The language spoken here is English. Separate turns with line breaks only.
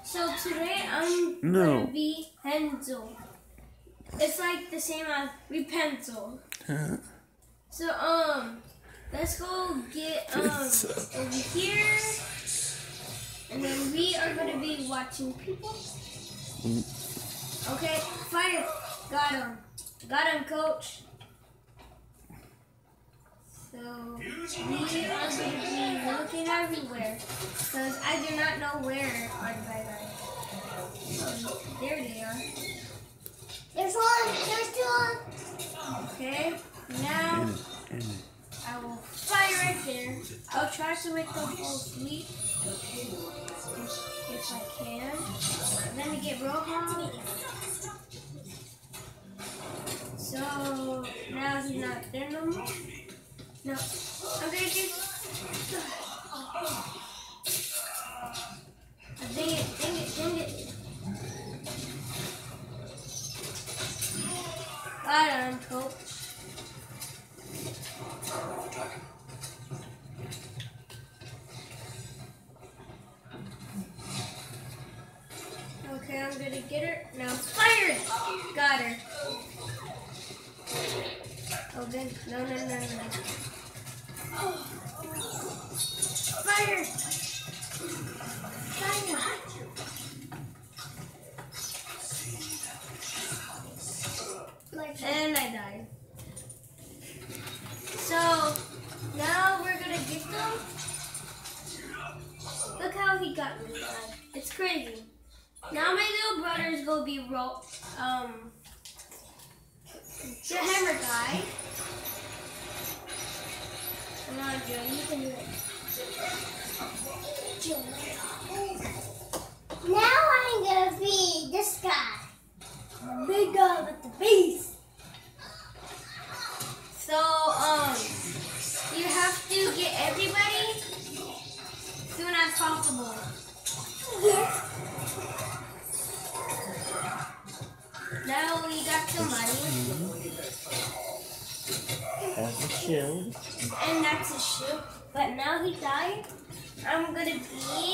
So today I'm gonna be Hansel. It's like the same as Rapunzel. So let's go get over here, and then we are gonna be watching people. Okay, fire. Got him, coach. So we are going to be looking everywhere because I do not know where are the bad guys. There they are.
There's one. There's two.
Okay, now I will fire right there. I'll try to make them fall asleep if I can. Let me get real hot. So now he's not there no more. No. I'm gonna do. Dang it. Got him, coach. Okay, I'm gonna get her. Now fire! Got her. Oh, then. No. Fire! And I died. So now we're gonna get them. Look how he got me. It's crazy. Now my little brother is gonna be the hammer guy. Come on, Joe, you can do it.
Now I'm gonna be this guy. The big guy with the beast.
So, you have to get everybody as soon as possible.
Yes.
Now we got some money.
That's a shield.
And that's a shield. But now he died. I'm gonna be